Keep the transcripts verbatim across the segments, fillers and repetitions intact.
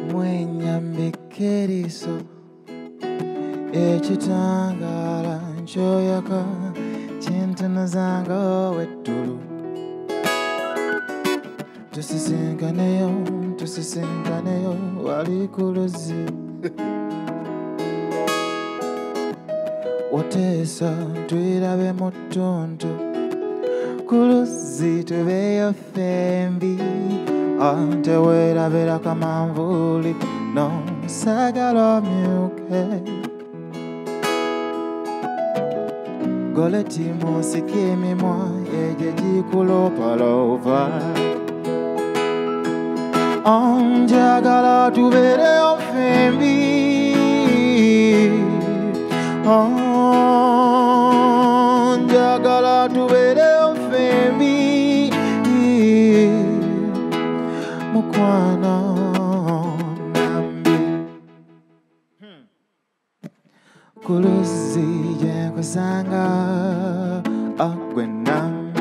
mwenyambikiriso ekitangala nchoyaka chintunuzanga wettulu tusisinkaneyo tusisinkaneyo wali ku luzzi Otesa twirabe mu ttuntu ku luzzi tubeeyo fembi ante weerabira kamanvuuli no saagala omyuke goleti musika emimwa egyo gikulopalova njagala tubeereyo fembi njagala tubeereyo fembi mukwano nambi ku luzzi gye nkusanga gwe nambi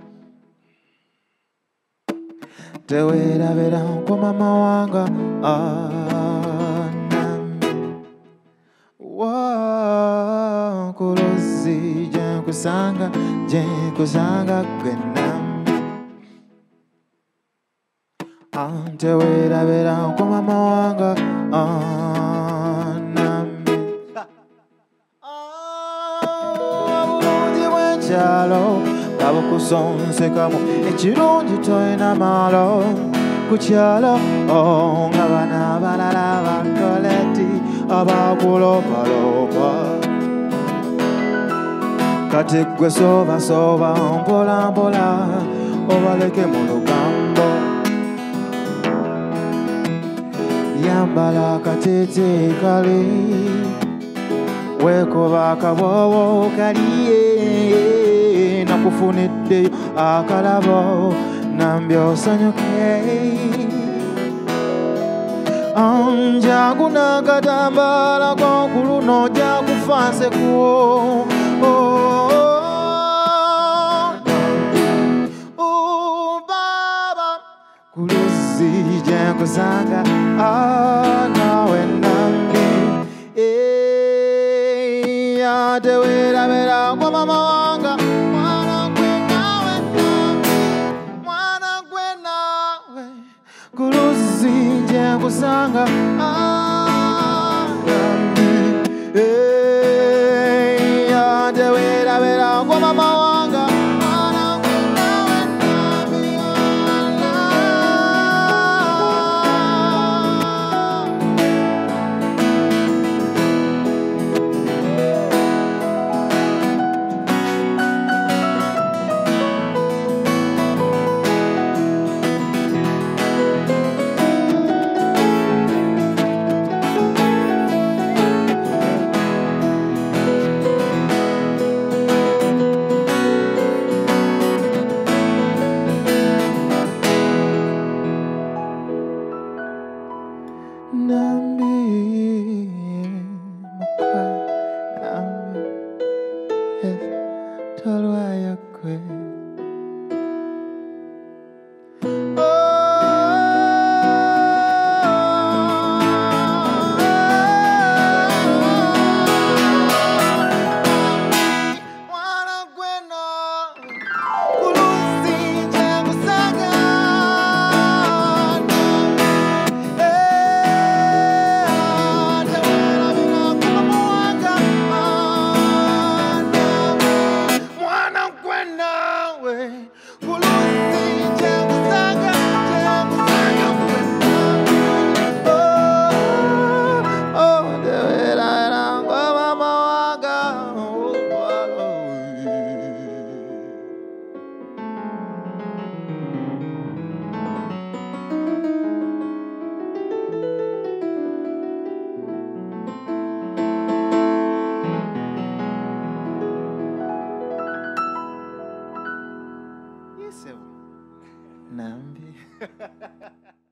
teweerabira ku mama wanga nambi ku luzzi gye nkusanga gye nkusanga gwe nambi teweerabira ku mama wanga nambi obulungi bw'ekyalo nga bukusonsekamu ekirungi toyina malo ku kyalo nga bana abalala bakoleti abakulopalopa kati gwe sooba sooba mpola mpola obaleke mu lugambo yambala akateeteeyi kali weekuba akaboobo kaliye nakufuniddeyo akalabo nambi osanyuke jangu n'akatambaala k'okulu n'ojja kufa nseko baba ku luzzi gye nkusanga naawe nambi teweerabira kwa mama wanga mwana gwe naawe nambi mwana gwe naawe ku luzzi gye nkusanga nambi teweerabira kwa mama wanga mwana gwe naawe nambi Nambi mukwe nambi yes tolwayo kwe mwana gwe naawe ku luzzi gye nkusanga Nambi